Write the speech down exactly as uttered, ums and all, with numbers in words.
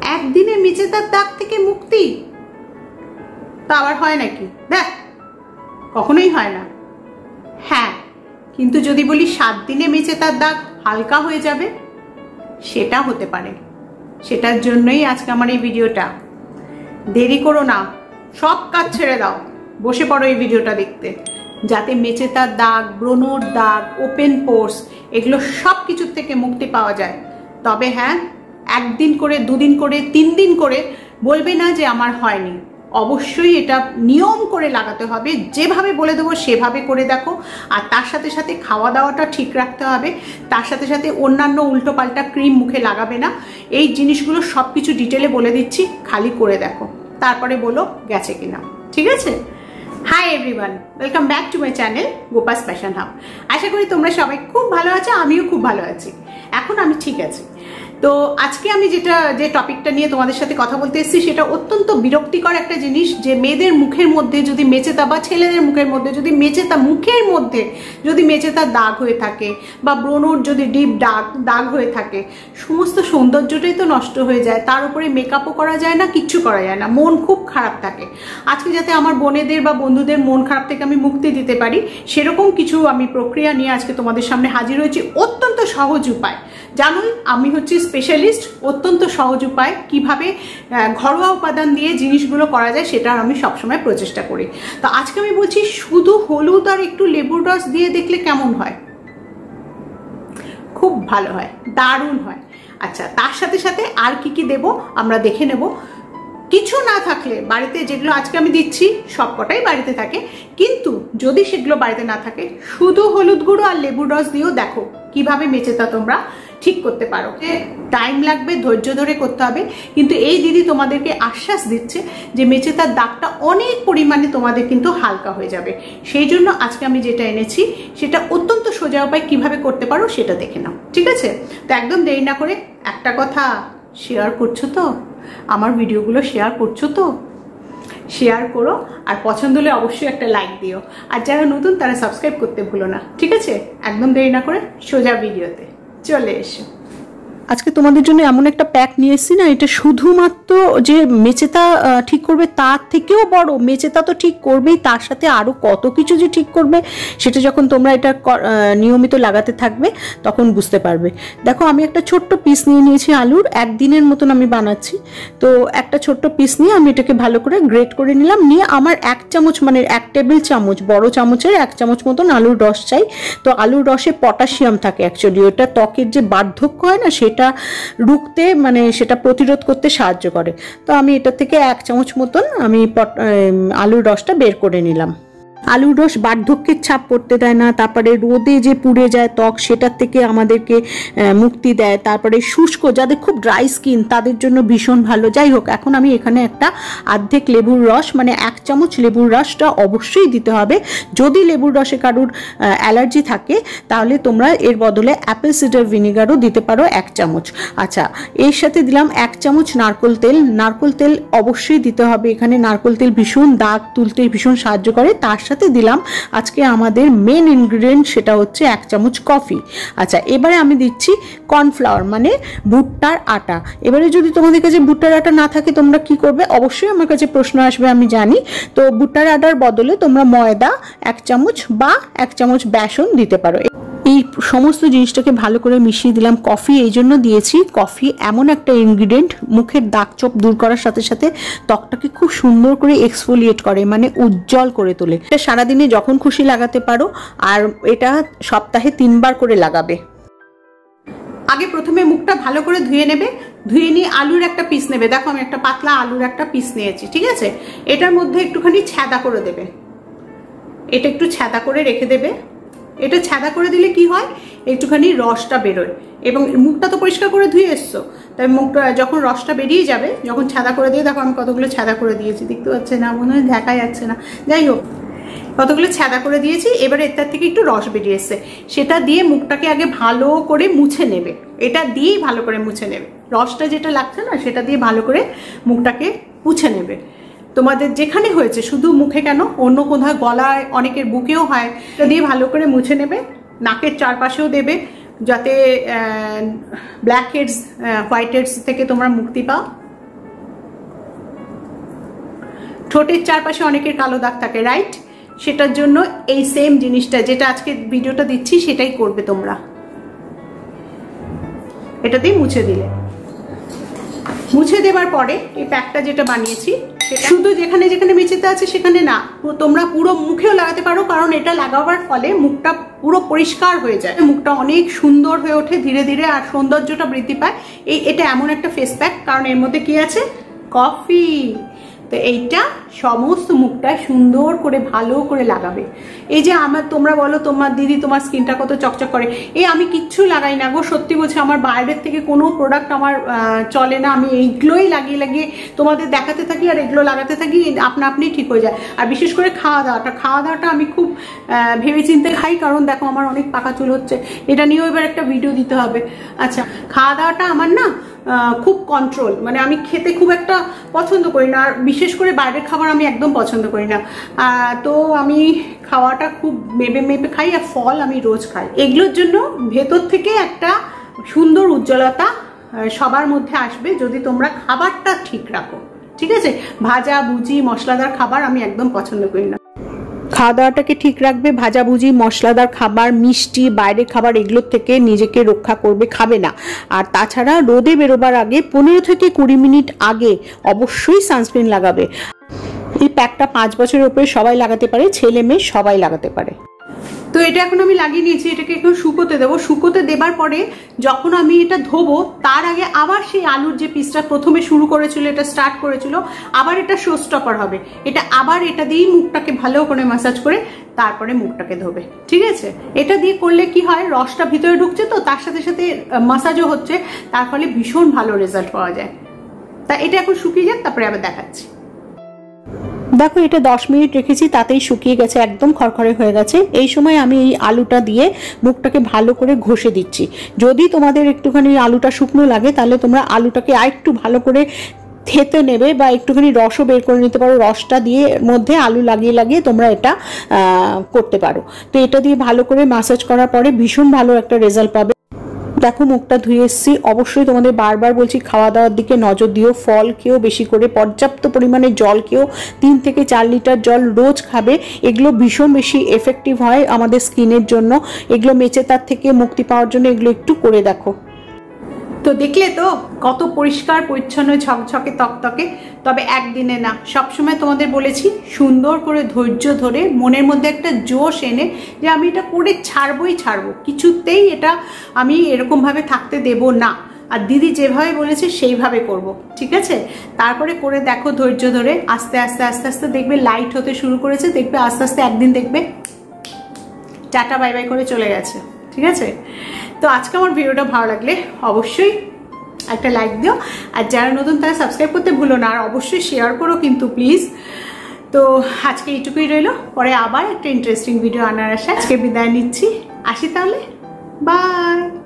একদিনে মেচেদার দাগ থেকে মুক্তি তা আবার হয় নাকি? দেখ, কখনোই হয় না। হ্যাঁ, কিন্তু যদি বলি সাত দিনে মেচেদার দাগ হালকা হয়ে যাবে, সেটা হতে পারে। সেটার জন্যই আজকে আমার এই ভিডিওটা। দেরি করো না, সব কাজ ছেড়ে দাও, বসে পড়ো এই ভিডিওটা দেখতে, যাতে মেচেদার দাগ, ব্রণর দাগ, ওপেন পোর্স এগুলো সব কিছুর থেকে মুক্তি পাওয়া যায়। তবে হ্যাঁ, একদিন করে, দুদিন করে, তিন দিন করে বলবে না যে আমার হয়নি। অবশ্যই এটা নিয়ম করে লাগাতে হবে, যেভাবে বলে দেবো সেভাবে করে দেখো। আর তার সাথে সাথে খাওয়া দাওয়াটা ঠিক রাখতে হবে। তার সাথে সাথে অন্যান্য উল্টোপাল্টা ক্রিম মুখে লাগাবে না। এই জিনিসগুলো সব কিছু ডিটেলে বলে দিচ্ছি, খালি করে দেখো, তারপরে বলো গেছে কিনা। ঠিক আছে? Hi everyone, welcome back to my channel গোপাস ফ্যাশন হাব। আশা করি তোমরা সবাই খুব ভালো আছো, আমিও খুব ভালো আছি। এখন আমি ঠিক আছি। তো আজকে আমি যেটা যে টপিকটা নিয়ে তোমাদের সাথে কথা বলতে এসেছি, সেটা অত্যন্ত বিরক্তিকর একটা জিনিস, যে মেয়েদের মুখের মধ্যে যদি মেচেতা, বা ছেলেদের মুখের মধ্যে যদি মেচেতা, মুখের মধ্যে যদি মেচেতার দাগ হয়ে থাকে, বা ব্রণর যদি ডিপ দাগ দাগ হয়ে থাকে, সমস্ত সৌন্দর্যটাই তো নষ্ট হয়ে যায়। তার উপরে মেকআপও করা যায় না, কিচ্ছু করা যায় না, মন খুব খারাপ থাকে। আজকে যাতে আমার বোনেদের বা বন্ধুদের মন খারাপ থেকে আমি মুক্তি দিতে পারি, সেরকম কিছু আমি প্রক্রিয়া নিয়ে আজকে তোমাদের সামনে হাজির হয়েছি। অত্যন্ত সহজ উপায়, জানোই আমি হচ্ছি স্পেশালিস্ট। অত্যন্ত সহজ উপায়, কিভাবে ঘরোয়া উপাদান দিয়ে জিনিসগুলো করা যায়, সেটা আমি সবসময় প্রচেষ্টা করি। তো আজকে আমি বলছি, শুধু হলুদ আর একটু লেবুর রস দিয়ে দেখলে কেমন হয়? খুব ভালো হয়, দারুণ হয়। আচ্ছা, তার সাথে সাথে আর কি কি দেব আমরা দেখে নেব। কিছু না থাকলে বাড়িতে, যেগুলো আজকে আমি দিচ্ছি সবকটাই বাড়িতে থাকে, কিন্তু যদি সেগুলো বাড়িতে না থাকে, শুধু হলুদ গুঁড়ো আর লেবুর রস দিয়েও দেখো কিভাবে মেচেতা তোমরা ঠিক করতে পারো। টাইম লাগবে, ধৈর্য ধরে করতে হবে, কিন্তু এই দিদি তোমাদেরকে আশ্বাস দিচ্ছে যে মেচেতার দাগটা অনেক পরিমাণে তোমাদের কিন্তু হালকা হয়ে যাবে। সেই জন্য আজকে আমি যেটা এনেছি, সেটা অত্যন্ত সোজা উপায়, কিভাবে করতে পারো সেটা দেখে নাও। ঠিক আছে? তো একদম দেরি না করে, একটা কথা, শেয়ার করছো তো আমার ভিডিওগুলো? শেয়ার করছো তো? শেয়ার করো, আর পছন্দ হলে অবশ্যই একটা লাইক দিও। আর যারা নতুন তারা সাবস্ক্রাইব করতে ভুলো না। ঠিক আছে? একদম দেরি না করে সোজা ভিডিওতে চলে এসো। আজকে তোমাদের জন্য এমন একটা প্যাক নিয়ে এসেছি না, এটা শুধুমাত্র যে মেচেতা ঠিক করবে তার থেকেও বড়, মেচেতা তো ঠিক করবেই, তার সাথে আরও কত কিছু যে ঠিক করবে, সেটা যখন তোমরা এটা নিয়মিত লাগাতে থাকবে তখন বুঝতে পারবে। দেখো, আমি একটা ছোট্ট পিস নিয়ে নিয়েছি আলুর, একদিনের মতন আমি বানাচ্ছি। তো একটা ছোট্ট পিস নিয়ে আমি এটাকে ভালো করে গ্রেট করে নিলাম। নিয়ে আমার এক চামচ, মানে এক টেবিল চামচ, বড় চামচের এক চামচ মতন আলুর রস চাই। তো আলুর রসে পটাশিয়াম থাকে অ্যাকচুয়ালি, ওটা ত্বকের যে বার্ধক্য হয় না, সেটা রুখতে, মানে সেটা প্রতিরোধ করতে সাহায্য করে। তো আমি এটা থেকে এক চামচ মতন আমি আলুর রসটা বের করে নিলাম। আলুর রস বার্ধক্যের ছাপ পড়তে দেয় না, তারপরে রোদে যে পুড়ে যায় ত্বক, সেটার থেকে আমাদেরকে মুক্তি দেয়। তারপরে শুষ্ক, যাদের খুব ড্রাই স্কিন, তাদের জন্য ভীষণ ভালো। যাই হোক, এখন আমি এখানে একটা অর্ধেক লেবুর রস, মানে এক চামচ লেবুর রসটা অবশ্যই দিতে হবে। যদি লেবুর রসে কারুর অ্যালার্জি থাকে, তাহলে তোমরা এর বদলে অ্যাপেল সিডার ভিনিগারও দিতে পারো এক চামচ। আচ্ছা, এর সাথে দিলাম এক চামচ নারকোল তেল। নারকোল তেল অবশ্যই দিতে হবে এখানে। নারকোল তেল ভীষণ দাগ তুলতে ভীষণ সাহায্য করে। তার সাথে দিলাম আজকে আমাদের মেন ইনগ্রেডিয়েন্ট, সেটা হচ্ছে এক চামচ কফি। আচ্ছা, এবারে আমি দিচ্ছি কর্নফ্লাওয়ার, মানে ভুট্টার আটা। এবারে যদি তোমাদের কাছে ভুট্টার আটা না থাকে, তোমরা কি করবে? অবশ্যই আমার কাছে প্রশ্ন আসবে, আমি জানি। তো ভুট্টার আটার বদলে তোমরা ময়দা এক চামচ বা এক চামচ বেসন দিতে পারো। এই সমস্ত জিনিসটাকে ভালো করে মিশিয়ে দিলাম। কফি এই জন্য দিয়েছি, কফি এমন একটা ইনগ্রিডিয়েন্ট, মুখের দাগ চোপ দূর করার সাথে সাথে ত্বকটাকে খুব সুন্দর করে এক্সফোলিয়েট করে, মানে উজ্জ্বল করে তোলে। এটা সারাদিনে যখন খুশি লাগাতে পারো, আর এটা সপ্তাহে তিনবার করে লাগাবে। আগে প্রথমে মুখটা ভালো করে ধুয়ে নেবে। ধুয়ে নিয়ে আলুর একটা পিস নেবে। দেখো, আমি একটা পাতলা আলুর একটা পিস নিয়েছি। ঠিক আছে? এটার মধ্যে একটুখানি ছ্যাদা করে দেবে। এটা একটু ছ্যাদা করে রেখে দেবে। এটা ছ্যাদা করে দিলে কি হয়, একটুখানি রসটা বেরোয়, এবং মুখটা তো পরিষ্কার করে ধুয়ে এসছো, তাই মুখটা যখন রসটা বেরিয়ে যাবে, যখন ছ্যাদা করে দিয়ে, দেখো আমি কতগুলো ছ্যাদা করে দিয়েছি, দেখতে পাচ্ছে না? মনে হয় দেখা যাচ্ছে না। যাই হোক, কতগুলো ছ্যাদা করে দিয়েছি। এবারে এটার থেকে একটু রস বেরিয়ে এসছে, সেটা দিয়ে মুখটাকে আগে ভালো করে মুছে নেবে। এটা দিয়েই ভালো করে মুছে নেবে। রসটা যেটা লাগছে না, সেটা দিয়ে ভালো করে মুখটাকে মুছে নেবে। তোমাদের যেখানে হয়েছে, শুধু মুখে কেন, অন্য কোথাও গলায়, অনেকের বুকেও হয়, এটা দিয়ে ভালো করে মুছে নেবে। নাকের চারপাশেও দেবে, যাতে ব্ল্যাক হেডস, হোয়াইট হেডস থেকে তোমরা মুক্তি পাও। ঠোঁটের চারপাশে অনেকের কালো দাগ থাকে, রাইট? সেটার জন্য এই সেম জিনিসটা যেটা আজকে ভিডিওটা দিচ্ছি সেটাই করবে তোমরা। এটা দিয়ে মুছে দিলে, মুছে দেবার পরে এই প্যাকটা যেটা বানিয়েছি সেটা শুধু যেখানে যেখানে মেঝেতে আছে সেখানে না, তোমরা পুরো মুখেও লাগাতে পারো, কারণ এটা লাগাবার ফলে মুখটা পুরো পরিষ্কার হয়ে যায়, মুখটা অনেক সুন্দর হয়ে ওঠে ধীরে ধীরে, আর সৌন্দর্যটা বৃদ্ধি পায়। এই এটা এমন একটা ফেস প্যাক, কারণ এর মধ্যে কি আছে? কফি। তো এইটা সমস্ত মুখটা সুন্দর করে ভালো করে লাগাবে। এই যে আমার, তোমরা বলো তোমার দিদি তোমার স্কিনটা কত চকচক করে, এই আমি কিচ্ছু লাগাই না গো, সত্যি বলছি আমার বাইরের থেকে কোনো প্রোডাক্ট আমার চলে না, আমি এইগুলোই লাগিয়ে লাগিয়ে তোমাদের দেখাতে থাকি আর এগুলো লাগাতে থাকি, আপনা আপনি ঠিক হয়ে যায়। আর বিশেষ করে খাওয়া দাওয়াটা, খাওয়া দাওয়াটা আমি খুব ভেবে চিন্তে খাই, কারণ দেখো আমার অনেক পাকা চুল হচ্ছে, এটা নিয়েও এবার একটা ভিডিও দিতে হবে। আচ্ছা, খাওয়া দাওয়াটা আমার না খুব কন্ট্রোল, মানে আমি খেতে খুব একটা পছন্দ করি না, আর বিশেষ করে বাইরের খাবার আমি একদম পছন্দ করি না। তো আমি খাওয়াটা খুব মেপে মেপে খাই, আর ফল আমি রোজ খাই। এগুলোর জন্য ভেতর থেকে একটা সুন্দর উজ্জ্বলতা সবার মধ্যে আসবে যদি তোমরা খাবারটা ঠিক রাখো, ঠিক আছে? ভাজা ভুজি মশলাদার খাবার আমি একদম পছন্দ করি না। খাওয়া দাওয়াটাকে ঠিক রাখবে, ভাজাভুজি মশলাদার খাবার, মিষ্টি বাইরের খাবার, এগুলোর থেকে নিজেকে রক্ষা করবে, খাবে না। আর তাছাড়া রোদে বেরোবার আগে পনেরো থেকে কুড়ি মিনিট আগে অবশ্যই সানস্ক্রিন লাগাবে। এই প্যাকটা পাঁচ বছরের উপরে সবাই লাগাতে পারে, ছেলে মেয়ে সবাই লাগাতে পারে। তো এটা এখন আমি লাগিয়ে নিয়েছি, এটাকে এখন শুকোতে দেবো। শুকোতে দেবার পরে যখন আমি এটা ধোবো তার আগে আবার সেই আলুর যে পিসটা প্রথমে শুরু করেছিল, এটা স্টার্ট করেছিল, আবার এটা শো স্টপার হবে, এটা আবার এটা দিয়েই মুখটাকে ভালো করে ম্যাসাজ করে তারপরে মুখটাকে ধোবে, ঠিক আছে? এটা দিয়ে করলে কি হয়, রসটা ভিতরে ঢুকছে, তো তার সাথে সাথে ম্যাসাজও হচ্ছে, তার ফলে ভীষণ ভালো রেজাল্ট পাওয়া যায়। তা এটা এখন শুকিয়ে যাক, তারপরে আবার দেখাচ্ছি। দেখো এটা দশ মিনিট রেখেছি, তাতেই শুকিয়ে গেছে, একদম খড়খড়ে হয়ে গেছে। এই সময় আমি এই আলুটা দিয়ে মুখটাকে ভালো করে ঘষে দিচ্ছি। যদি তোমাদের একটুখানি আলুটা শুকনো লাগে তাহলে তোমরা আলুটাকে আরেকটু ভালো করে থেতে নেবে, বা একটুখানি রসও বের করে নিতে পারো, রসটা দিয়ে মধ্যে আলু লাগিয়ে লাগিয়ে তোমরা এটা করতে পারো। তো এটা দিয়ে ভালো করে ম্যাসাজ করার পরে ভীষণ ভালো একটা রেজাল্ট পাবে। দেখো মুখটা ধুয়ে এসেছি। অবশ্যই তোমাদের বারবার বলছি খাওয়া দাওয়ার দিকে নজর দিও, ফল খেও বেশি করে, পর্যাপ্ত পরিমাণে জল খেও, তিন থেকে চার লিটার জল রোজ খাবে। এগুলো ভীষণ বেশি এফেক্টিভ হয় আমাদের স্কিনের জন্য, এগুলো মেচে তার থেকে মুক্তি পাওয়ার জন্য এগুলো একটু করে দেখো। তো দেখলে তো কত পরিষ্কার পরিচ্ছন্ন ঝকঝকে তকতকে। তবে একদিনে না, সবসময় তোমাদের বলেছি সুন্দর করে ধৈর্য ধরে মনের মধ্যে একটা জোশ এনে যে আমি এটা করে ছাড়বই ছাড়বো, কিছুতেই এটা আমি এরকমভাবে থাকতে দেব না। আর দিদি যেভাবে বলেছে সেইভাবে করব, ঠিক আছে? তারপরে করে দেখো ধৈর্য ধরে, আস্তে আস্তে আস্তে আস্তে দেখবে লাইট হতে শুরু করেছে, দেখবে আস্তে আস্তে একদিন দেখবে টাটা বাই বাই করে চলে গেছে, ঠিক আছে? তো আজকে আমার ভিডিওটা ভালো লাগলে অবশ্যই একটা লাইক দিও, আর যারা নতুন তারা সাবস্ক্রাইব করতে ভুলো না, আর অবশ্যই শেয়ার করো কিন্তু প্লিজ। তো আজকে এইটুকুই রইলো, পরে আবার একটা ইন্টারেস্টিং ভিডিও আনার আশা আজকে বিদায় নিচ্ছি, আসি তাহলে, বাই।